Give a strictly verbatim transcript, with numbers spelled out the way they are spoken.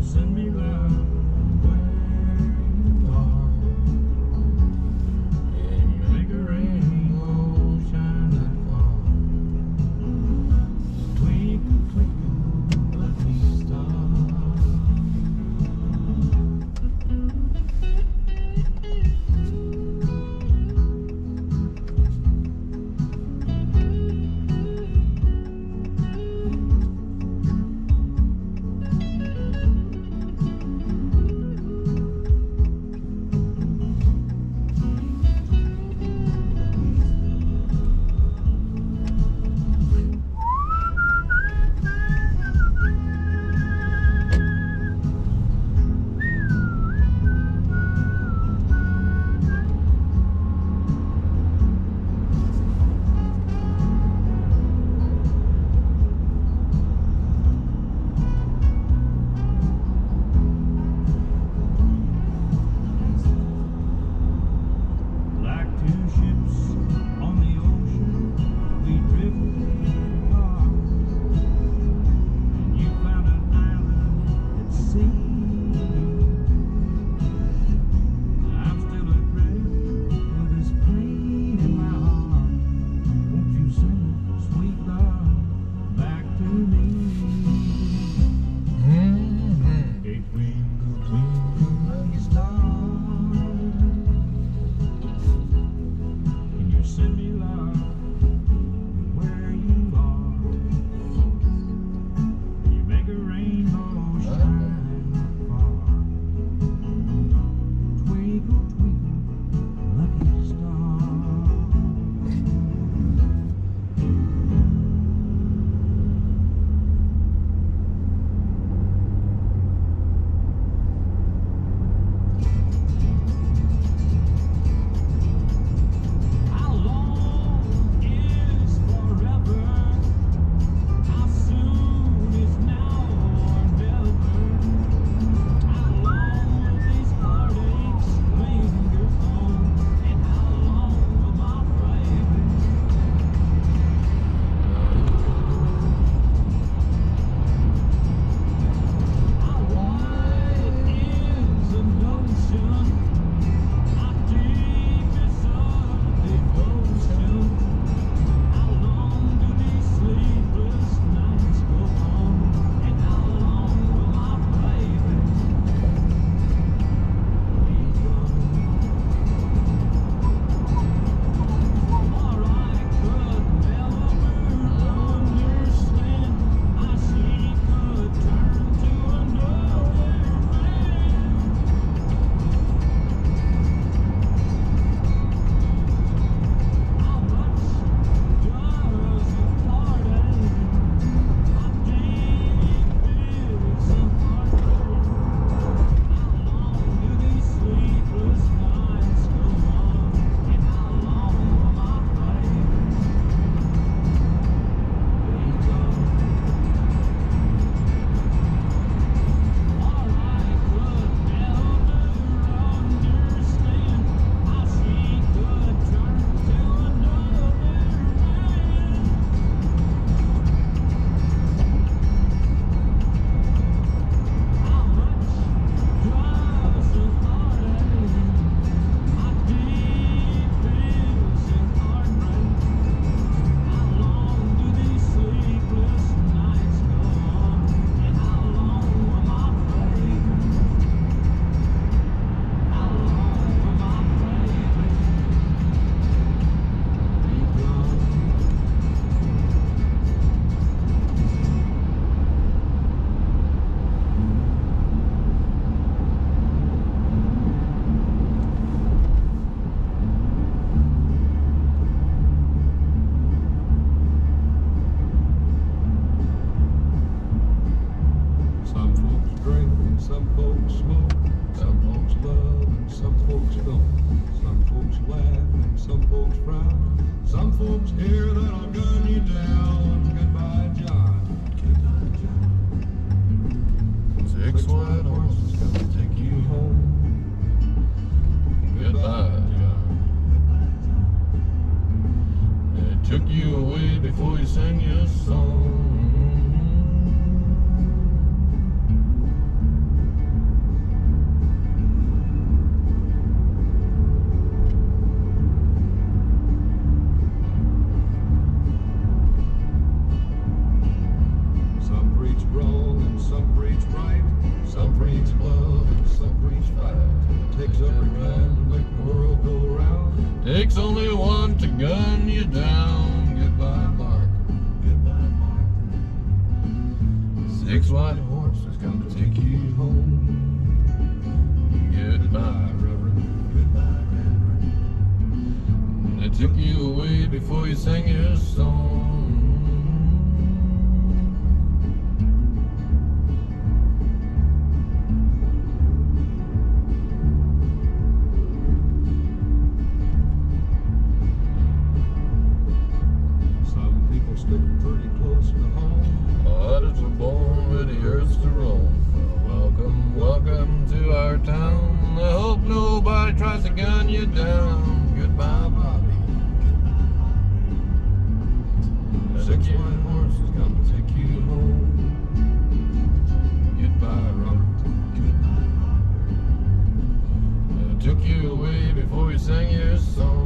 send me love where you are, and you make a rainbow shine that far. Twinkle, twinkle, lucky star. sing you a song. Takes only one to gun you down. Goodbye, Mark. Goodbye, Mark. Six white horses come to take you home. Goodbye, Reverend. Goodbye, Reverend. They took you away before you sang your song. Some people stick pretty close to home. Others were born with the earth to roam. Welcome, welcome to our town. I hope nobody tries to gun you down. Goodbye, Bobby. Six white horses come to take you home. Goodbye, Robert. Goodbye, Robert. I took you away before you sang your song.